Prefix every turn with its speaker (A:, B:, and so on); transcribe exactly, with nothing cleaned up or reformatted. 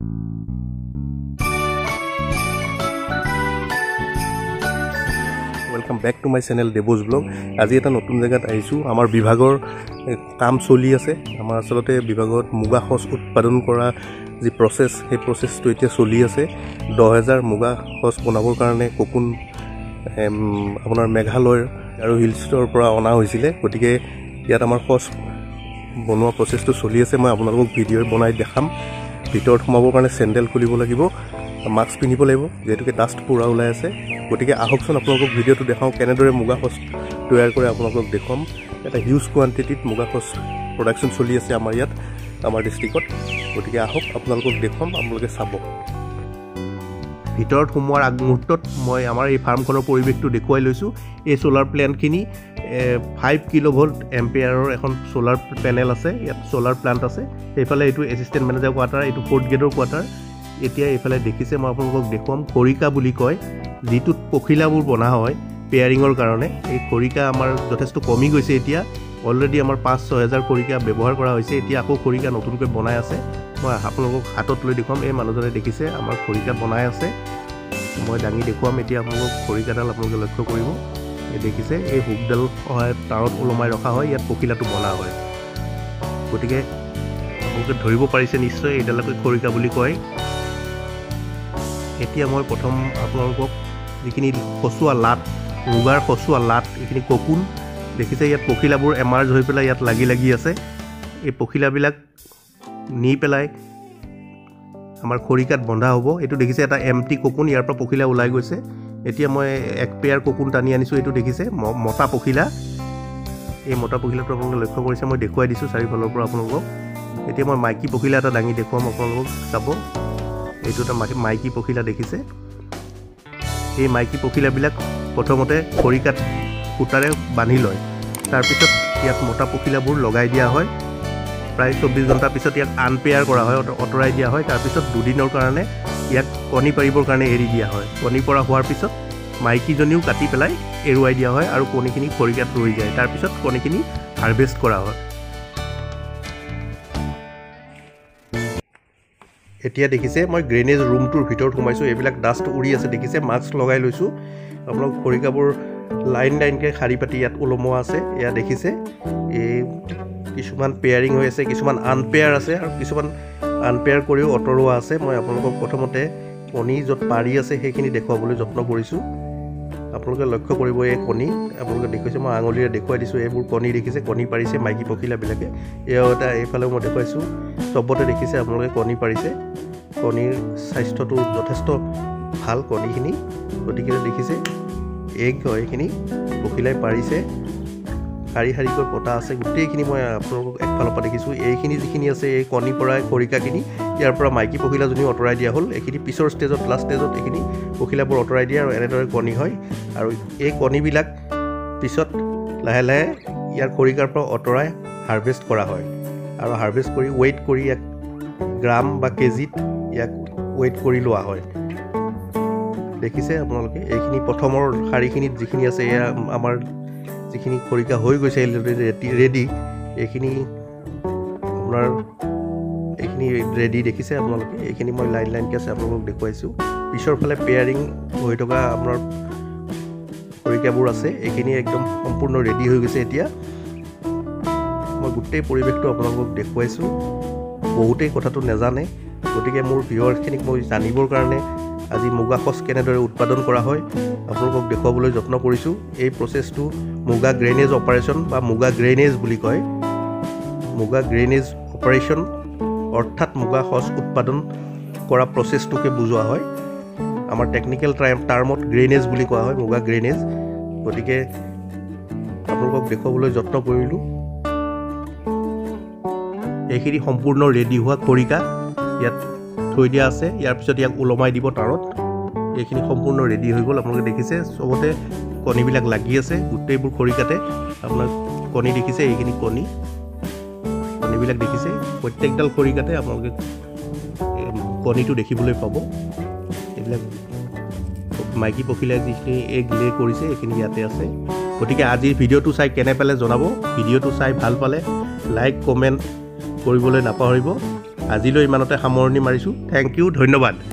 A: Welcome back to my channel देवोज blog. आज এটা নতুন জায়গাত আহিছো। আমাৰ বিভাগৰ কাম চলি আছে। আমাৰ আসলতে বিভাগত মুগা খচ উৎপাদন কৰা যি প্ৰসেস সেই প্ৰসেসটো এতিয়া চলি আছে। দহ হাজাৰ মুগা খচ বনাবৰ কাৰণে কোকুন আপোনাৰ মেঘালয় আৰু হিলছৰ পৰা অনা হৈছিলে। গতিকে ইয়াত আমাৰ খচ বনোৱা প্ৰসেসটো চলি আছে। মই আপোনালোকক ভিডিঅ' বনাই দেখাম। ভিতৰত সোমাবৰ কাৰণে চেণ্ডেল খুলিব লাগিব, মাস্ক পিন্ধিব লাগিব, যেহেতুকে ডাষ্ট পুৰা ওলাই আছে। গতিকে আহকচোন আপোনালোকক ভিডিঅ'টো দেখাওঁ কেনেদৰে মুগা খচ তৈয়াৰ কৰে আপোনালোকক দেখুৱাম। এটা হিউজ কোৱান্টিটিত মুগা খচ প্ৰডাকশ্যন চলি আছে আমাৰ ইয়াত, আমাৰ ডিষ্ট্ৰিক্টত। গতিকে আহক আপোনালোকক দেখুৱাম, আপোনালোকে চাব। ভিতৰত সোমোৱাৰ আগমুহূৰ্তত মই আমাৰ এই ফাৰ্মখনৰ পৰিৱেশটো দেখুৱাই লৈছোঁ। এই চ'লাৰ প্লেণ্টখিনি ফাইভ কিলো ভল্ট এম্পিয়াৰৰ এখন চ'লাৰ পেনেল আছে। ইয়াত চ'লাৰ প্লাণ্ট আছে। সেইফালে এইটো এছিষ্টেণ্ট মেনেজাৰ কোৱাৰ্টাৰ, এইটো ফ'ৰ্থ গ্ৰেডৰ কোৱাৰ্টাৰ। এতিয়া এইফালে দেখিছে, মই আপোনালোকক দেখুৱাম। খৰিকা বুলি কয়, যিটোত পখিলাবোৰ বনা হয় পেয়াৰিঙৰ কাৰণে। এই খৰিকা আমাৰ যথেষ্ট কমি গৈছে এতিয়া। অলৰেডি আমাৰ পাঁচ ছয় হাজাৰ খৰিকা ব্যৱহাৰ কৰা হৈছে। এতিয়া আকৌ খৰিকা নতুনকৈ বনাই আছে। মই আপোনালোকক হাতত লৈ দেখুৱাম। এই মানুহজনে দেখিছে আমাৰ খৰিকা বনাই আছে। মই দাঙি দেখুৱাম এতিয়া আপোনালোকক খৰিকাডাল আপোনালোকে লক্ষ্য কৰিব। এই দেখিছে, এই হুকডাল সহায়ত তাঁৰত ওলমাই ৰখা হয়, ইয়াত পখিলাটো বনা হয়। গতিকে আপোনালোকে ধৰিব পাৰিছে নিশ্চয়, এইডালকে খৰিকা বুলি কয়। এতিয়া মই প্ৰথম আপোনালোকক যিখিনি খচুৱা লাট, মুগাৰ খচুৱা লাট, এইখিনি ককুন দেখিছে। ইয়াত পখিলাবোৰ এমাৰ্জ হৈ পেলাই ইয়াত লাগি লাগি আছে। এই পখিলাবিলাক নি পেলাই আমাৰ খৰিকাত বন্ধা হ'ব। এইটো দেখিছে এটা এমটি ককুন, ইয়াৰ পৰা পখিলা ওলাই গৈছে। এতিয়া মই এক পেয়াৰ ককুন টানি আনিছোঁ। এইটো দেখিছে মতা পখিলা। এই মতা পখিলাটো আপোনালোকে লক্ষ্য কৰিছে, মই দেখুৱাই দিছোঁ চাৰিওফালৰ পৰা আপোনালোকক। এতিয়া মই মাইকী পখিলা এটা দাঙি দেখুৱাম আপোনালোকক, চাব। এইটো এটা মাইকী পখিলা দেখিছে। এই মাইকী পখিলাবিলাক প্ৰথমতে খৰিকাত সূতাৰে বান্ধি লয়। তাৰপিছত ইয়াত মতা পখিলাবোৰ লগাই দিয়া হয়। প্ৰায় চৌব্বিছ ঘণ্টাৰ পিছত ইয়াক আনপেয়াৰ কৰা হয়, আঁতৰাই দিয়া হয়। তাৰপিছত দুদিনৰ কাৰণে ইয়াক কণী পাৰিবৰ কাৰণে এৰি দিয়া হয়। কণী পৰা হোৱাৰ পিছত মাইকীজনীও কাটি পেলাই এৰুৱাই দিয়া হয় আৰু কণীখিনি খৰিকাত ৰৈ যায়। তাৰপিছত কণীখিনি হাৰ্ভেষ্ট কৰা হয়। এতিয়া দেখিছে, মই গ্ৰেনেজ ৰুমটোৰ ভিতৰত সোমাইছোঁ। এইবিলাক ডাষ্ট উৰি আছে দেখিছে, মাস্ক লগাই লৈছোঁ। আপোনালোক খৰিকাবোৰ লাইন লাইনকৈ শাৰী পাতি ইয়াত ওলমোৱা আছে। এয়া দেখিছে, এই কিছুমান পেয়াৰিং হৈ আছে, কিছুমান আনপেয়াৰ আছে আৰু কিছুমান আনপেয়াৰ কৰিও আঁতৰোৱা আছে। মই আপোনালোকক প্ৰথমতে কণী য'ত পাৰি আছে সেইখিনি দেখুৱাবলৈ যত্ন কৰিছোঁ। আপোনালোকে লক্ষ্য কৰিব, এই কণী আপোনালোকে দেখিছে, মই আঙুলিৰে দেখুৱাই দিছোঁ। এইবোৰ কণী দেখিছে, কণী পাৰিছে মাইকী পখিলাবিলাকে। এয়াও এটা এইফালেও মই দেখুৱাইছোঁ, চবতে দেখিছে আপোনালোকে কণী পাৰিছে। কণীৰ স্বাস্থ্যটো যথেষ্ট ভাল কণীখিনি। গতিকে দেখিছে এগ হয়, এইখিনি পখিলাই পাৰিছে। শাৰী শাৰীকৈ পতা আছে গোটেইখিনি। মই আপোনালোকক একফালৰ পৰা দেখিছোঁ। এইখিনি যিখিনি আছে এই কণী পৰা খৰিকাখিনি, ইয়াৰ পৰা মাইকী পখিলাজনীও আঁতৰাই দিয়া হ'ল। এইখিনি পিছৰ ষ্টেজত, লাষ্ট ষ্টেজত এইখিনি পখিলাবোৰ আঁতৰাই দিয়ে আৰু এনেদৰে কণী হয়। আৰু এই কণীবিলাক পিছত লাহে লাহে ইয়াৰ খৰিকাৰ পৰা আঁতৰাই হাৰ্ভেষ্ট কৰা হয়। আৰু হাৰ্ভেষ্ট কৰি ৱেইট কৰি ইয়াক গ্ৰাম বা কেজিত ইয়াক ৱেইট কৰি লোৱা হয়। দেখিছে আপোনালোকে, এইখিনি প্ৰথমৰ শাৰীখিনিত যিখিনি আছে, এয়া আমাৰ যিখিনি খৰিকা হৈ গৈছে ৰেডি। এইখিনি আপোনাৰ এইখিনি ৰেডি দেখিছে আপোনালোকে। এইখিনি মই লাইন লাইনকৈ আছে আপোনালোকক দেখুৱাইছোঁ। পিছৰ ফালে পেয়াৰিং হৈ থকা আপোনাৰ খৰিকাবোৰ আছে। এইখিনি একদম সম্পূৰ্ণ ৰেডি হৈ গৈছে। এতিয়া মই গোটেই পৰিৱেশটো আপোনালোকক দেখুৱাইছোঁ। বহুতেই কথাটো নাজানে, গতিকে মোৰ ভিউৱাৰখিনিক মই জানিবৰ কাৰণে আজি মুগা খচ কেনেদৰে উৎপাদন কৰা হয় আপোনালোকক দেখুৱাবলৈ যত্ন কৰিছোঁ। এই প্ৰচেছটো মুগা গ্ৰেনেজ অপাৰেশ্যন বা মুগা গ্ৰেনেজ বুলি কয়। মুগা গ্ৰেনেজ অপাৰেশ্যন অৰ্থাৎ মুগা খচ উৎপাদন কৰা প্ৰচেছটোকে বুজোৱা হয়। আমাৰ টেকনিকেল টাৰ্মত গ্ৰেনেজ বুলি কোৱা হয়, মুগা গ্ৰেনেজ। গতিকে আপোনালোকক দেখুৱাবলৈ যত্ন কৰিলোঁ। এইখিনি সম্পূৰ্ণ ৰেডি হোৱা খৰিকা ইয়াত থৈ দিয়া আছে। ইয়াৰ পিছত ইয়াক ওলমাই দিব তাঁৰত। এইখিনি সম্পূৰ্ণ ৰেডি হৈ গ'ল। আপোনালোকে দেখিছে চবতে কণীবিলাক লাগি আছে, গোটেইবোৰ খৰিকাতে। আপোনাক কণী দেখিছে, এইখিনি কণী কণীবিলাক দেখিছে। প্ৰত্যেকডাল খৰিকাতে আপোনালোকে কণীটো দেখিবলৈ পাব। এইবিলাক মাইকী পখিলাই যিখিনি এগ লে কৰিছে এইখিনি ইয়াতে আছে। গতিকে আজিৰ ভিডিঅ'টো চাই কেনে পালে জনাব। ভিডিঅ'টো চাই ভাল পালে লাইক কমেণ্ট কৰিবলৈ নাপাহৰিব। আজিলৈ ইমানতে সামৰণি মাৰিছোঁ। থেংক ইউ, ধন্যবাদ।